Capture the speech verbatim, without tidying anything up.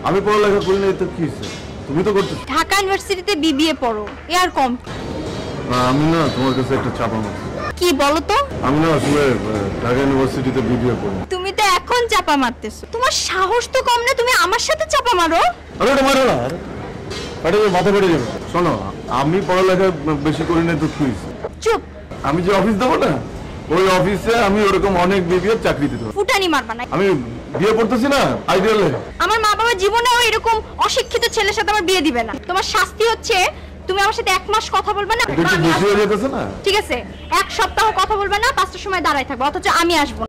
আমি পড়ালেখা করি না তো কি হইছে? তুমি তো করতেছ। ঢাকা ইউনিভার্সিটিতে বিবিএ পড়ো, এ আর কম। আমি না তোমার কাছে একটা চাপা মারছি। কি বলো তো? আমি না আসলে ঢাকা ইউনিভার্সিটিতে বিবিএ পড়ি। তুমি তো এখন চাপা মারতেছো, তোমার সাহস তো কম না, তুমি আমার সাথে চাপা মারো। আরে এটা মারো না, আরে মাথা ফেটে যাবে। শোনো, আমি পড়ালেখা বেশি করি না তো কি হইছে? চুপ। আমি যে অফিস দেবো না, ওই অফিসে আমি ওরকম অনেক বিবিএ চাকরি দিতে পারি। ফুটানি মারবা না। আমি বিয়ে করতেছি না আইডিয়ালে। আমার মা বাবা জীবনেও এরকম অশিক্ষিত ছেলের সাথে আমার বিয়ে দিবে না। তোমার শাস্তি হচ্ছে তুমি আমার সাথে এক মাস কথা বলবে না। এটা একটু বেশি হয়ে যেতেছে না? ঠিক আছে, এক সপ্তাহ কথা বলবে না, পাঁচটার সময় দাঁড়ায় থাকবে, অথচ আমি আসবো।